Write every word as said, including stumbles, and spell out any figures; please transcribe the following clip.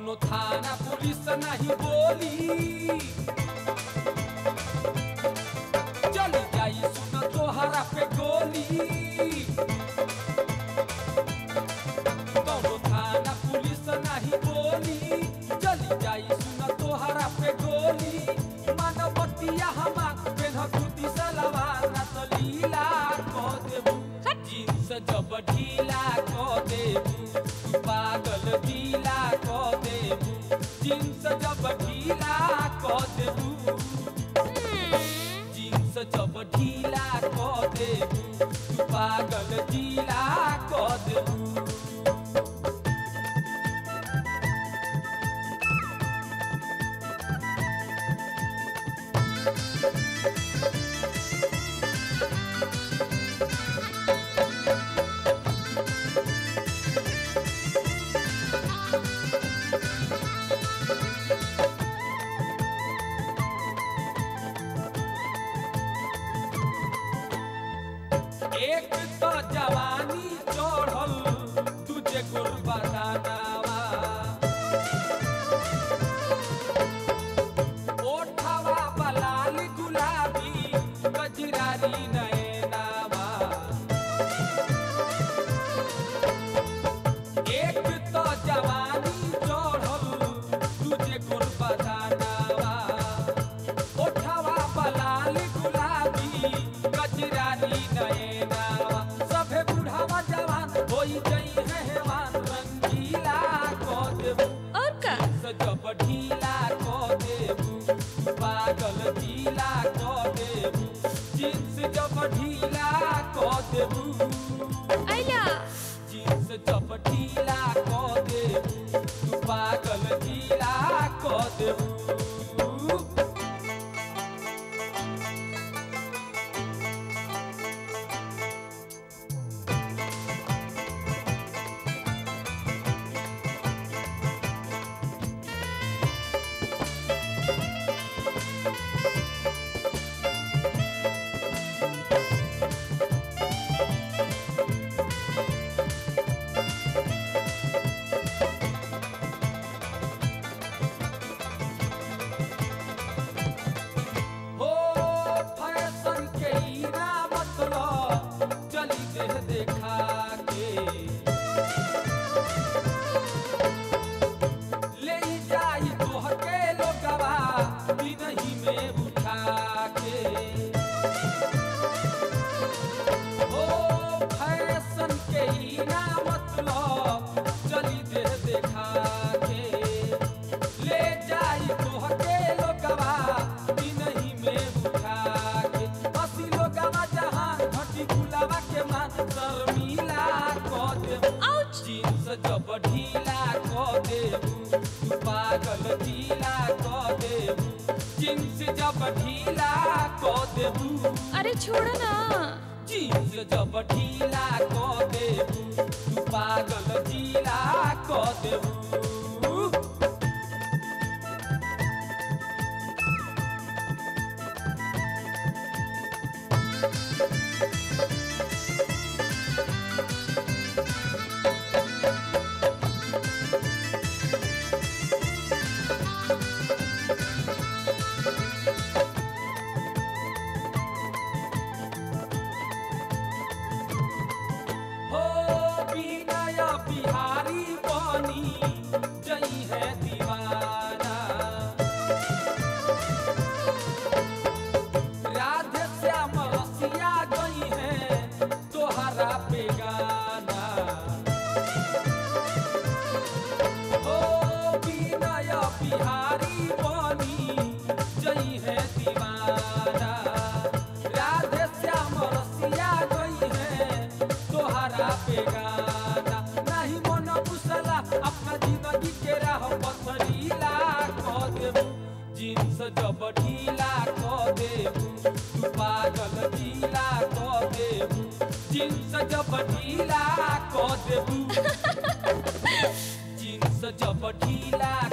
कौनो थाना पुलिस नहीं बोली चली जाई सुन तोहरा पे गोली कौनो थाना पुलिस नहीं बोली चली जाई सुन तोहरा पे गोली मानवतिया हमार पेन कुर्ती सलवार ना तो लीला को देबू जींस जब ढीला को देबू पागल ढीला को देबू जींस जब ढीला को देबू जींस जब ढीला को देबू पागल ढीला को देबू एक तो जवानी चढ़ल तुझे गुरबदानावा ओठवा बलाल गुलाबी गजरारी नैनावा एक तो जवानी चढ़ल तुझे गुरबदानावा ओठवा बलाल गुलाबी गजरारी नैना सभे बुढ़ावा जवान होई जई है हेवान रंगीला को देबू और का जब ढीला को देबू पागल ढीला को देबू जींस जब ढीला को देबू आइला जींस जब ढीला को देबू पागल ढीला को देबू देखा के ले जाई तोहके लोगवा दिनही में उठा के ओ फैशन के ही ना मतलब चली दे देखा के ले जाई तोहके लोगवा दिनही में उठा के हसी लोगवा जहां घटी गुलाबा के मान शर्मिला को देबू जींस जब ढीला को देबू पागल ढीला को देबू जींस जब ढीला को देबू अरे छोड़ो ना जींस जब ढीला को देबू पागल ढीला को देबू बिहारी बनी जई है दीवाना राधे श्याम रसिया गई है तोहरा पे गाना ओ बिनय बिहारी बनी जई है दीवाना राधे श्याम रसिया गई है तोहरा पे गाना अपना जिंदगी के राह पथरीला को देबू जींस जब ढीला को देबू पागल ढीला को देबू जींस जब ढीला को देबू जींस जब ढीला